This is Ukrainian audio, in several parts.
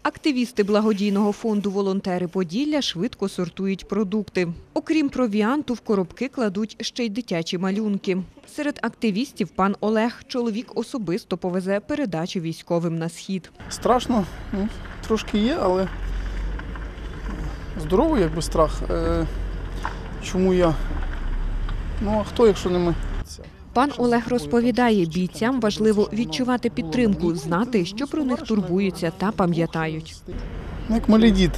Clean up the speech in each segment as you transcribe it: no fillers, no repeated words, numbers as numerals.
Активісти благодійного фонду «Волонтери Поділля» швидко сортують продукти. Окрім провіанту, в коробки кладуть ще й дитячі малюнки. Серед активістів пан Олег. Чоловік особисто повезе передачу військовим на схід. Страшно, трошки є, але здоровий якби страх. Чому я? Ну а хто, якщо не ми? Пан Олег розповідає, бійцям важливо відчувати підтримку, знати, що про них турбуються та пам'ятають. Як малі діти.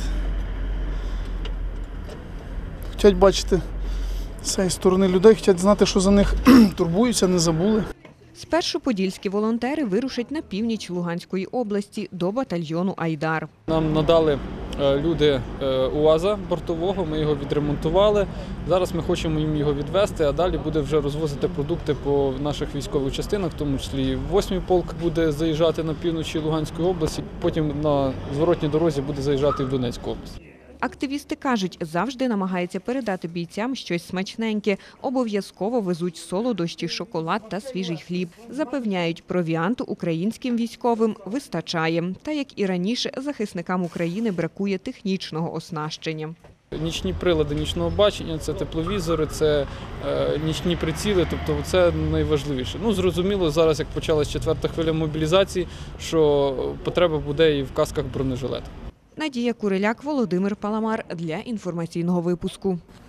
Хочуть бачити з цієї сторони людей, хочуть знати, що за них турбуються, не забули. Спершу подільські волонтери вирушать на північ Луганської області до батальйону «Айдар». Нам надали люди УАЗа бортового, ми його відремонтували. Зараз ми хочемо їм його відвезти, а далі буде вже розвозити продукти по наших військових частинах, в тому числі 8-й полк буде заїжджати на півночі Луганської області, потім на зворотній дорозі буде заїжджати в Донецьку область. Активісти кажуть, завжди намагаються передати бійцям щось смачненьке. Обов'язково везуть солодощі, шоколад та свіжий хліб. Запевняють, провіанту українським військовим вистачає. Та, як і раніше, захисникам України бракує технічного оснащення. Нічні прилади нічного бачення, це тепловізори, це нічні приціли, тобто це найважливіше. Ну, зрозуміло, зараз, як почалась 4-та хвиля мобілізації, що потреба буде і в касках бронежилетах. Надія Куриляк, Володимир Паламар для інформаційного випуску.